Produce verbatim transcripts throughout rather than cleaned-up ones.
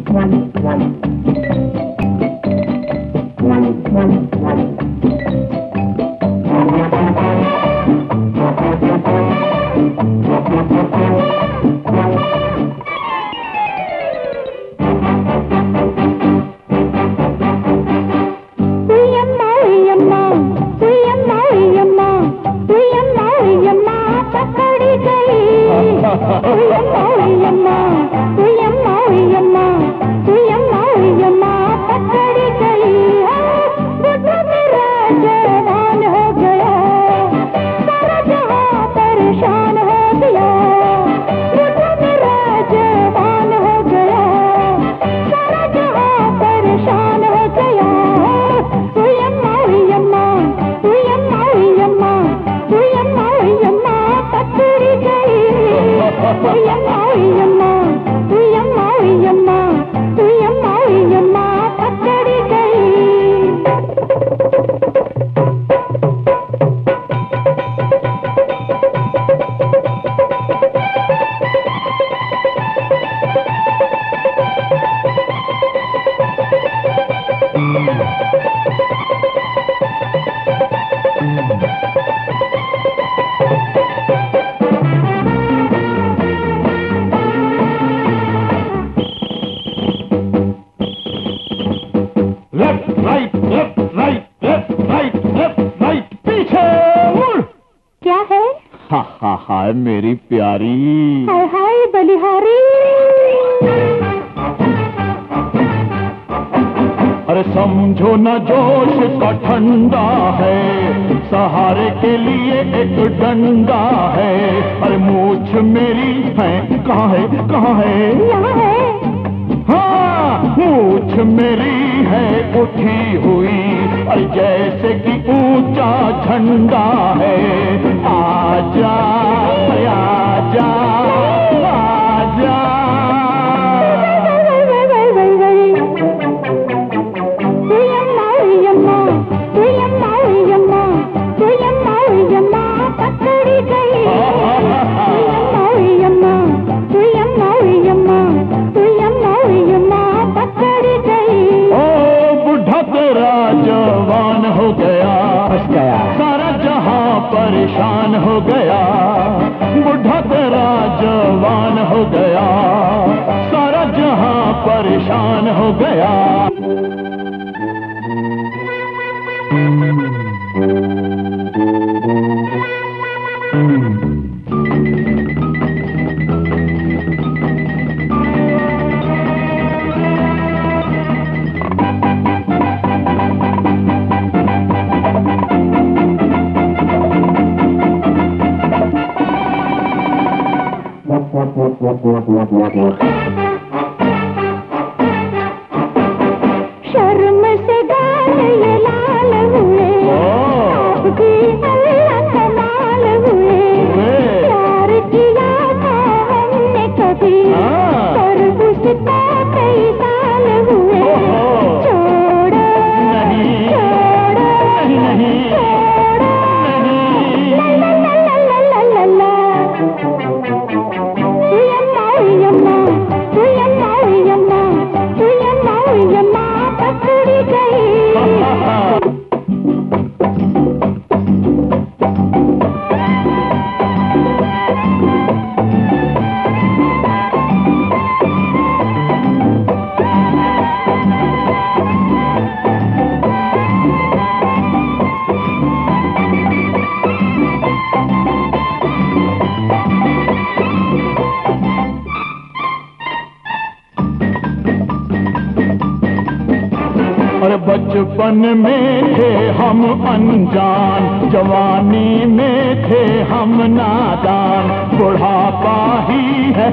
मेरी प्यारी, हाय हाय बलिहारी। अरे समझो न जोश का ठंडा है, सहारे के लिए एक डंडा है। अरे मूछ मेरी है कहाँ है, कहाँ है, यहाँ है। हाँ मूछ मेरी है उठी हुई, अरे जैसे कि ऊंचा झंडा है। आजा आजा आजा। जवान हो गया, सारा जहां परेशान हो गया। बुढ़ा तेरा जवान हो गया, सारा जहां परेशान हो गया। शर्म से गाल ये लाल हुए, आपकी अल्लाह कमाल हुए। प्यार किया था हमने कभी, पर उसको कई साल हुए। छोड़ो नहीं, छोड़ो नहीं, छोड़ो नहीं। ला ला ला ला ला ला। अरे बचपन में थे हम अनजान, जवानी में थे हम नादान। बुढ़ापा ही है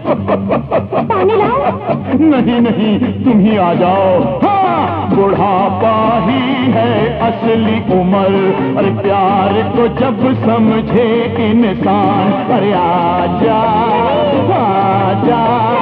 नहीं नहीं तुम ही आ जाओ। हाँ बुढ़ापा ही है असली उम्र, अरे प्यार को जब समझे इंसान। अरे आजा आजा